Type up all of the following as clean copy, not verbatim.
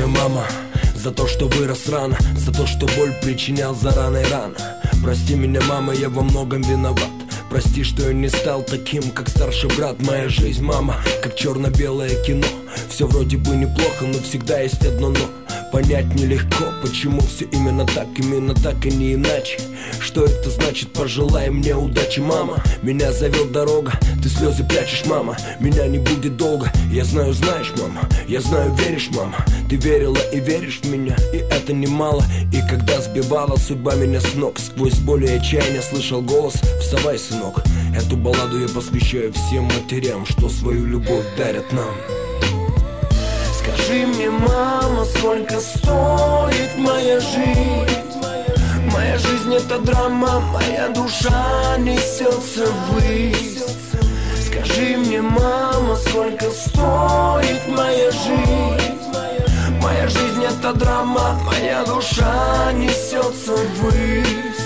меня, мама, за то, что вырос рано, за то, что боль причинял за раной рано. Прости меня, мама, я во многом виноват. Прости, что я не стал таким, как старший брат. Моя жизнь, мама, как черно-белое кино. Все вроде бы неплохо, но всегда есть одно но. Понять нелегко, почему все именно так и не иначе. Что это значит, пожелай мне удачи, мама. Меня зовет дорога, ты слезы прячешь, мама. Меня не будет долго, я знаю, знаешь, мама. Я знаю, веришь, мама. Ты верила и веришь в меня, и это немало. И когда сбивала судьба меня с ног, сквозь боль и отчаяние слышал голос: вставай, сынок. Эту балладу я посвящаю всем матерям, что свою любовь дарят нам. Скажи мне, мама, сколько стоит моя жизнь? Моя жизнь это драма, моя душа несется ввысь. Скажи мне, мама, сколько стоит моя жизнь? Моя жизнь это драма, моя душа несется ввысь.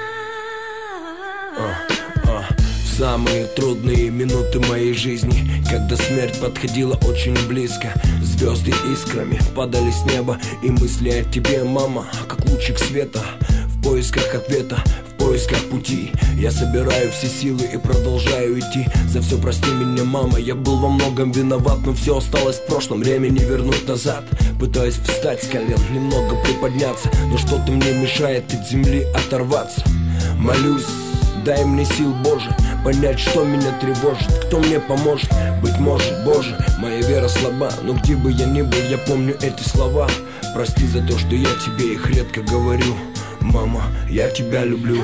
В самые трудные минуты моей жизни, когда смерть подходила очень близко, звезды искрами падали с неба, и мысли о тебе, мама, как лучик света. В поисках ответа, в поисках пути я собираю все силы и продолжаю идти. За все прости меня, мама, я был во многом виноват, но все осталось в прошлом, время не вернуть назад. Пытаюсь встать с колен, немного приподняться, но что-то мне мешает от земли оторваться. Молюсь, дай мне сил, Боже, понять, что меня тревожит, кто мне поможет. Быть может, Боже, моя вера слаба, но где бы я ни был, я помню эти слова. Прости за то, что я тебе их редко говорю. Мама, я тебя люблю.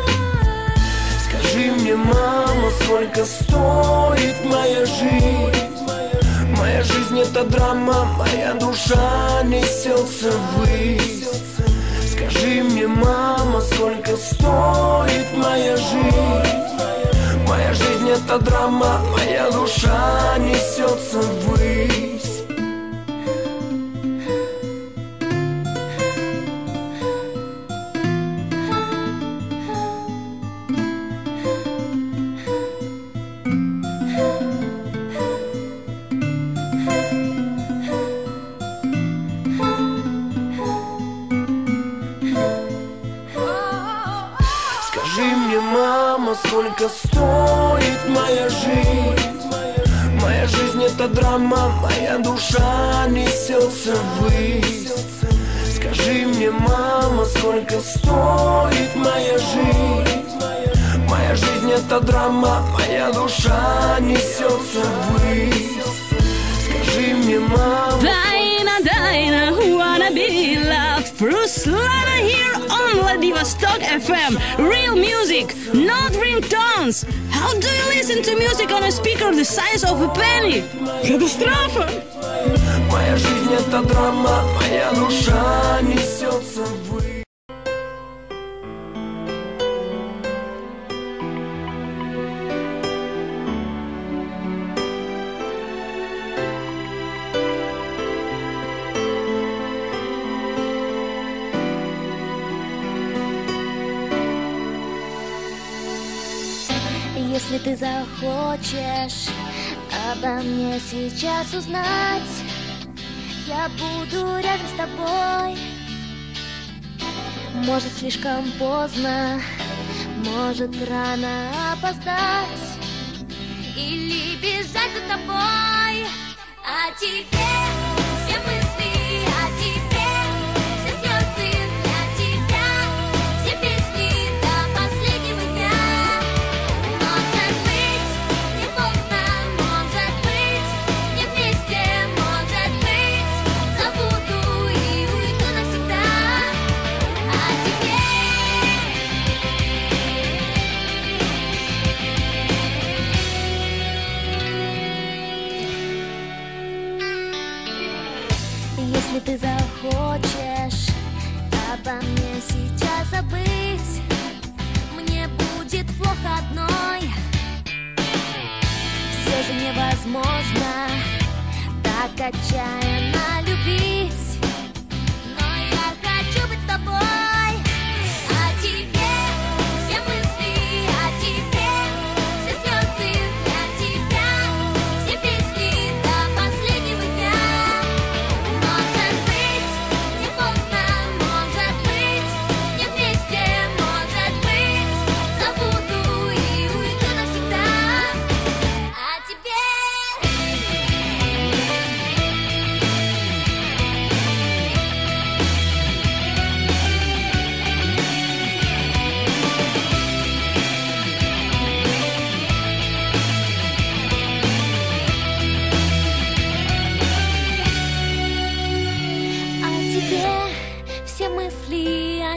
Скажи мне, мама, сколько стоит моя жизнь? Моя жизнь это драма, моя душа несется ввысь. Скажи мне, мама, сколько стоит моя жизнь? Моя жизнь это драма, моя душа несется ввысь. Сколько стоит моя жизнь? Моя жизнь это драма, моя душа несется ввысь. Скажи мне, мама, сколько стоит моя жизнь? Моя жизнь это драма, моя душа несется ввысь. Скажи мне, мама. Dinah, wanna be loved. Ruslana here on Vladivostok FM. Real music, not ringtones. How do you listen to music on a speaker the size of a penny? Катастрофа! Моя жизнь это драма, моя душа несется ввысь. Если ты захочешь обо мне сейчас узнать, я буду рядом с тобой. Может, слишком поздно, может, рано опоздать или бежать за тобой. А тебе все мысли, а тебе все слезы, для тебя все песни до последнего дня. Может быть, не поздно, может быть, не вместе, может быть, забуду и уйду навсегда. А если ты захочешь обо мне сейчас забыть, мне будет плохо одной. Все же невозможно так отчаянно любить, но я хочу быть с тобой. А тебе все мысли, а тебе все слезы, для тебя все песни до последнего дня. Может быть,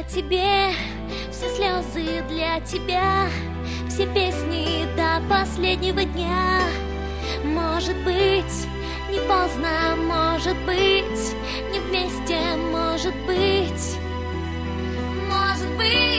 тебе, все слезы для тебя, все песни до последнего дня. Может быть, не поздно, может быть, не вместе, может быть, может быть.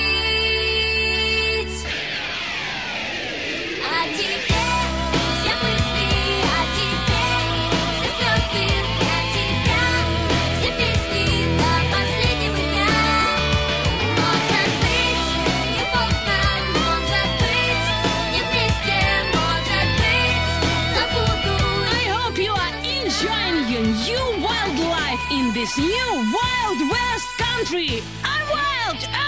А теперь все мысли о тебе, все слезы для тебя, все песни до последнего дня. Может быть, не поздно, может быть, не вместе, может быть, забуду. I hope you are enjoying your new wild life in this new Wild West country. I'm wild!